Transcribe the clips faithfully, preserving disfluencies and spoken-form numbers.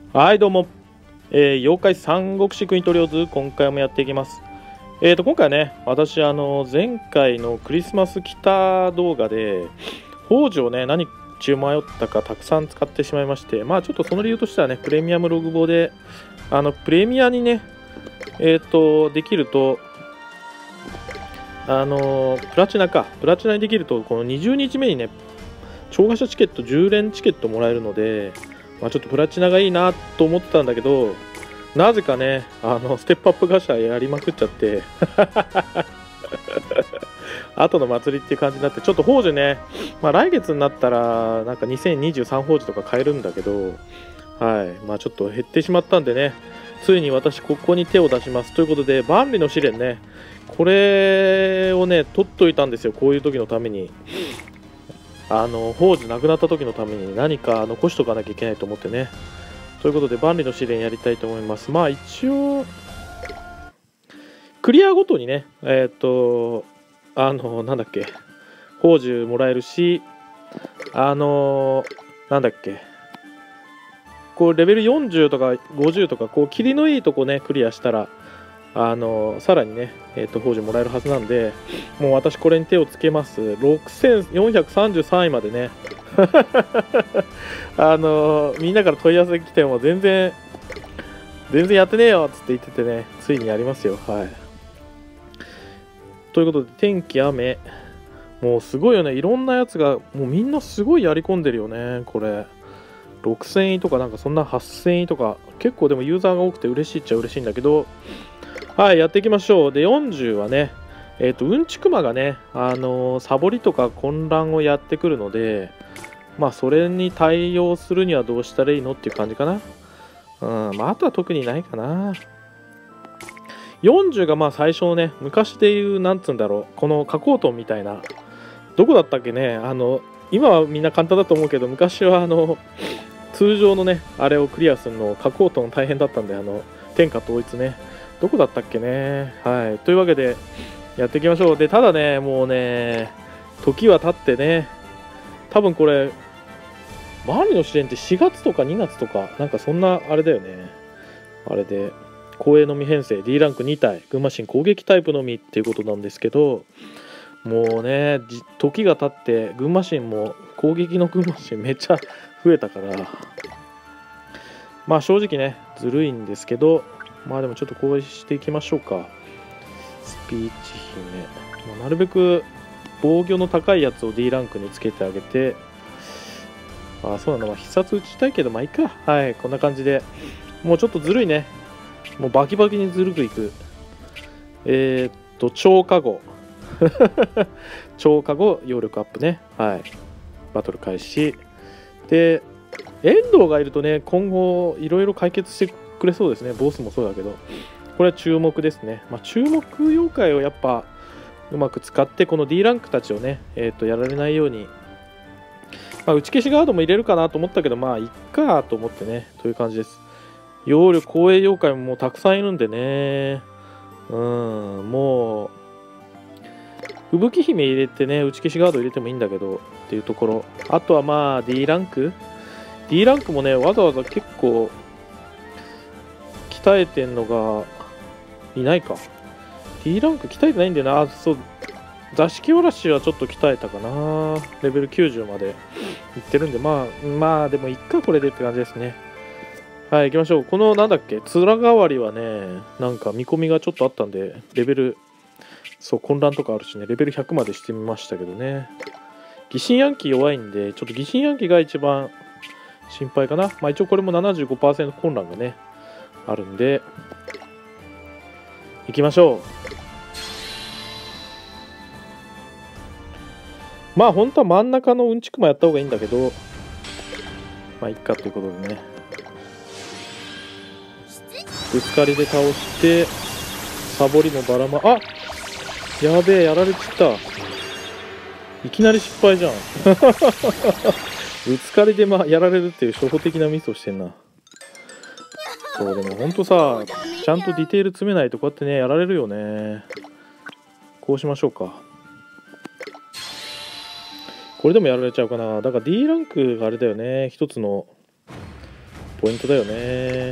はいどうも、えー、妖怪三国志国トリオズ今回もやっていきます。えーと今回はね、私あの前回のクリスマス来た動画で宝珠をね何中迷ったかたくさん使ってしまいまして、まあちょっとその理由としてはね、プレミアムログボであのプレミアにねえーとできるとあのプラチナかプラチナにできるとこのにじゅうにちめにね超過者チケットじゅう連チケットもらえるので、まあ、ちょっとプラチナがいいなと思ってたんだけど、なぜかねあのステップアップガシャやりまくっちゃって後の祭りっていう感じになって、ちょっと宝珠ね、まあ、来月になったらなんかにせんにじゅうさん宝珠とか買えるんだけど、はいまあ、ちょっと減ってしまったんでね、ついに私ここに手を出しますということで、万里の試練ね、これをね取っといたんですよ。こういう時のために、あの宝珠なくなった時のために何か残しとかなきゃいけないと思ってね。ということで万里の試練やりたいと思います。まあ一応クリアごとにねえっ、とあのなんだっけ宝珠もらえるし、あのなんだっけこうレベルよんじゅうとかごじゅうとかこう霧のいいとこねクリアしたらあのさらにね、えー、と宝珠もらえるはずなんで、もう私これに手をつけます。ろくせんよんひゃくさんじゅうさんいまでねあのみんなから問い合わせ来ても全然全然やってねえよっつって言っててね、ついにやりますよ。はいということで、天気雨、もうすごいよね、いろんなやつがもうみんなすごいやり込んでるよね。これろくせんいとかなんかそんなはっせんいとか、結構でもユーザーが多くて嬉しいっちゃ嬉しいんだけど、はい、やっていきましょう。で、よんじゅうはね、えっ、ー、と、うんちくまがね、あのー、サボりとか混乱をやってくるので、まあ、それに対応するにはどうしたらいいのっていう感じかな。うん、まあ、あとは特にないかな。よんじゅうがまあ最初のね、昔でいう、なんつうんだろう、この加工トンみたいな、どこだったっけね、あの、今はみんな簡単だと思うけど、昔はあの、通常のね、あれをクリアするの、加工トン大変だったんで、あの、天下統一ね。どこだったっけね。はい。というわけで、やっていきましょう。で、ただね、もうね、時は経ってね、多分これ、万里の試練ってしがつとかにがつとか、なんかそんなあれだよね。あれで、光栄のみ編成、D ランクに体、群馬神攻撃タイプのみっていうことなんですけど、もうね、時が経って、群馬神も攻撃の群馬神めっちゃ増えたから、まあ正直ね、ずるいんですけど、まあでもちょっとこうしていきましょうか。スピーチ姫、まあ、なるべく防御の高いやつを D ランクにつけてあげて、あそうなの、まあ、必殺打ちたいけどまあいいか。はい、こんな感じで、もうちょっとずるいね、もうバキバキにずるくいく。えー、っと超過護超過護揚力アップね。はい、バトル開始で、遠藤がいるとね、今後いろいろ解決してくれそうですね。ボスもそうだけど、これは注目ですね。まあ、注目妖怪をやっぱうまく使って、この D ランクたちをね、えー、とやられないように、まあ、打ち消しガードも入れるかなと思ったけど、まあいっかと思ってね、という感じです。揚力光栄妖怪ももうたくさんいるんでね、うん、もう吹雪姫入れてね、打ち消しガード入れてもいいんだけどっていうところ。あとはまあ D ランク D ランクもね、わざわざ結構鍛えてんのがいないか。 D ランク鍛えてないんだよな。あ、そう、座敷わらしはちょっと鍛えたかな。レベルきゅうじゅうまでいってるんで、まあまあでもいっか、これでって感じですね。はい、行きましょう。このなんだっけ、面代わりはね、なんか見込みがちょっとあったんで、レベル、そう混乱とかあるしね、レベルひゃくまでしてみましたけどね。疑心暗鬼弱いんで、ちょっと疑心暗鬼が一番心配かな。まあ一応これも ななじゅうごパーセント 混乱がねあるんで、行きましょう。まあ本当は真ん中のうんちくもやった方がいいんだけど、まあいっかということでね、ぶつかりで倒して、サボりもばらま、あ、やべえ、やられちった。いきなり失敗じゃんぶつかりで、ま、やられるっていう初歩的なミスをしてんな。そうでもほんとさ、ちゃんとディテール詰めないとこうやってねやられるよね。こうしましょうか。これでもやられちゃうかな。だから D ランクがあれだよね、一つのポイントだよね。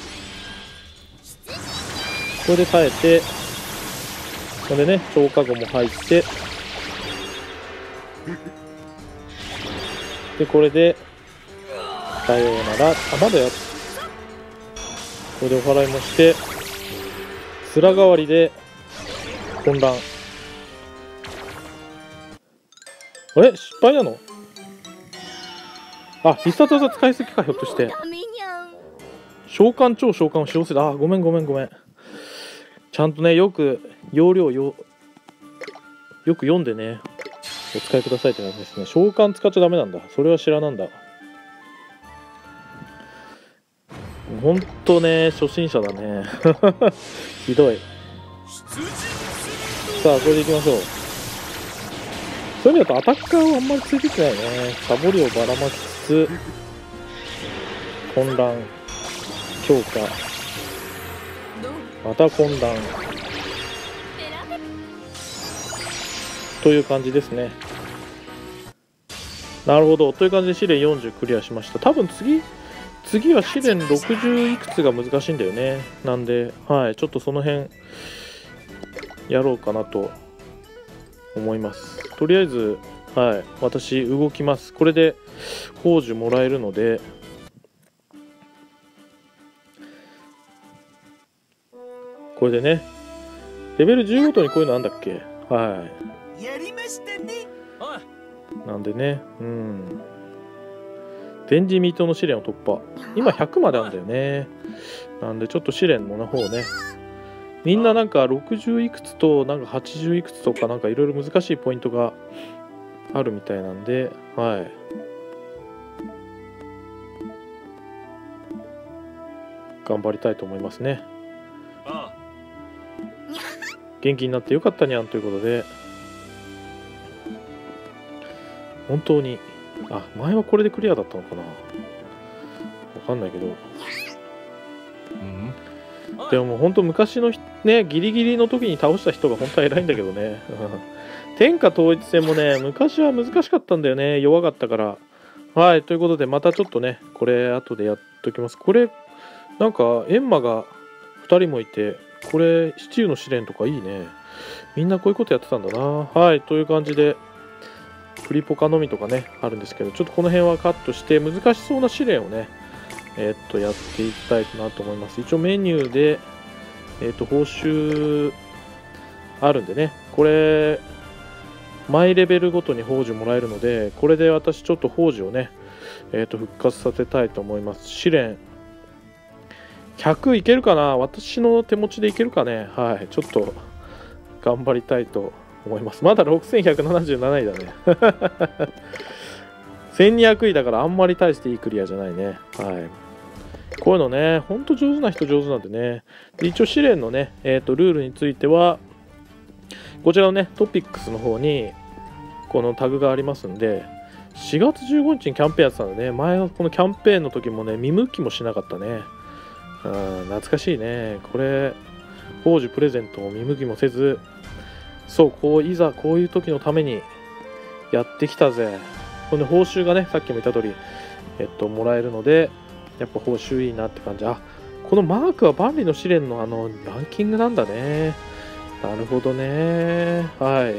これで耐えて、これでね超過後も入って、でこれでさようなら。あ、まだやっこれでお祓いもして、面代わりで混乱。あれ失敗なの？あ、必殺技使いすぎか、ひょっとして。召喚超召喚を使用する。あ、ごめんごめんごめん。ちゃんとね、よく容量よよく読んでねお使いくださいって感じですね。召喚使っちゃダメなんだ。それは知らなんだ。ほんとね、初心者だね。ひどい。さあ、これでいきましょう。そういう意味だとアタッカーはあんまりついてきてないね。サボりをばらまきつつ、混乱、強化、また混乱。という感じですね。なるほど。という感じで試練よんじゅうクリアしました。多分次、次は試練ろくじゅういくつが難しいんだよね。なんで、はい、ちょっとその辺やろうかなと思います。とりあえず、はい、私動きます。これで宝珠もらえるので、これでね、レベルじゅうごとにこういうのあんだっけ。はい。やりましたね。なんでね、うん。前人未到の試練を突破。今ひゃくまであるんだよね。なんでちょっと試練の方ね。みんななんかろくじゅういくつとなんかはちじゅういくつとかなんかいろいろ難しいポイントがあるみたいなんで、はい。頑張りたいと思いますね。元気になってよかったにゃんということで、本当に、あ、前はこれでクリアだったのかな。わかんないけど。でももう本当昔のね、ギリギリの時に倒した人が本当は偉いんだけどね。天下統一戦もね、昔は難しかったんだよね。弱かったから。はい、ということでまたちょっとね、これ後でやっときます。これ、なんか閻魔がふたりもいて、これシチューの試練とかいいね。みんなこういうことやってたんだな。はい、という感じで、プリポカのみとかね、あるんですけど、ちょっとこの辺はカットして、難しそうな試練をね、えー、っと、やっていきたいなと思います。一応メニューで、えー、っと、報酬あるんでね、これ、マイレベルごとに宝珠もらえるので、これで私ちょっと宝珠をね、えー、っと、復活させたいと思います。試練、ひゃくいけるかな？私の手持ちでいけるかね？はい、ちょっと頑張りたいと思います。まだろくせんひゃくななじゅうなないだね。せんにひゃくいだからあんまり大していいクリアじゃないね。はい。こういうのね、ほんと上手な人上手なんでね。で一応試練のね、えーと、ルールについては、こちらのね、トピックスの方に、このタグがありますんで、しがつじゅうごにちにキャンペーンやってたんでね、前のこのキャンペーンの時もね、見向きもしなかったね。うん、懐かしいね。これ、宝珠プレゼントを見向きもせず、そう、こう、いざこういう時のためにやってきたぜ。これで報酬がね、さっきも言った通り、えっと、もらえるので、やっぱ報酬いいなって感じ。あ、このマークは万里の試練のあの、ランキングなんだね。なるほどね。はい。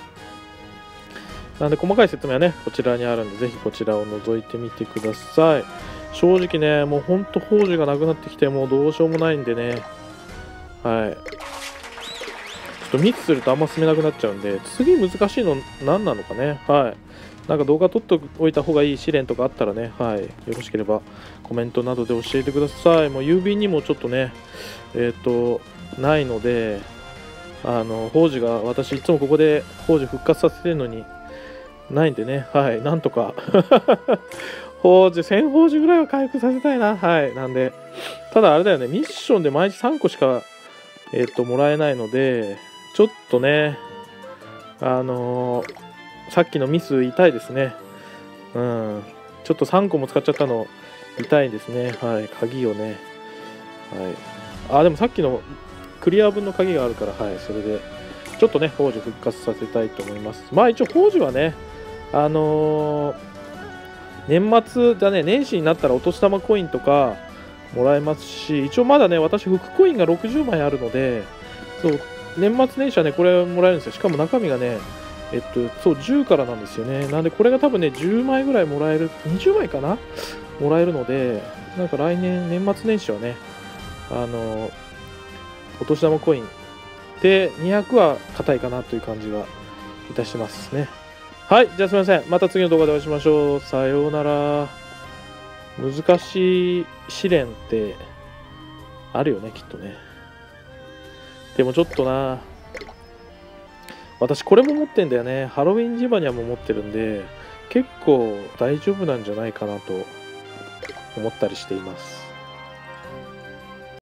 なんで、細かい説明はね、こちらにあるんで、ぜひこちらを覗いてみてください。正直ね、もうほんと宝珠がなくなってきて、もうどうしようもないんでね。はい。ちょっとミスするとあんま進めなくなっちゃうんで、次難しいの何なのかね。はい。なんか動画撮っておいた方がいい試練とかあったらね、はい。よろしければコメントなどで教えてください。もう郵便にもちょっとね、えっと、ないので、あの、宝珠が、私いつもここで宝珠復活させてるのに、ないんでね、はい。なんとか。宝珠、せん宝珠ぐらいは回復させたいな。はい。なんで、ただあれだよね、ミッションで毎日さんこしか、えっと、もらえないので、ちょっとね、あのー、さっきのミス痛いですね。うん。ちょっとさんこも使っちゃったの痛いですね。はい。鍵をね。はい。あ、でもさっきのクリア分の鍵があるから、はい。それで、ちょっとね、宝珠復活させたいと思います。まあ一応宝珠はね、あのー、 年末だね、年始になったらお年玉コインとかもらえますし、一応まだね、私、福コインがろくじゅうまいあるので、そう、年末年始はね、これもらえるんですよ。しかも中身がね、えっと、そう、じゅうからなんですよね。なんで、これが多分ね、じゅうまいぐらいもらえる、にじゅうまいかなもらえるので、なんか来年、年末年始はね、あの、お年玉コインでにひゃくは硬いかなという感じがいたしますね。はい、じゃあすみません。また次の動画でお会いしましょう。さようなら。難しい試練ってあるよね、きっとね。でもちょっとな、私これも持ってんだよね。ハロウィンジバニャも持ってるんで、結構大丈夫なんじゃないかなと思ったりしています。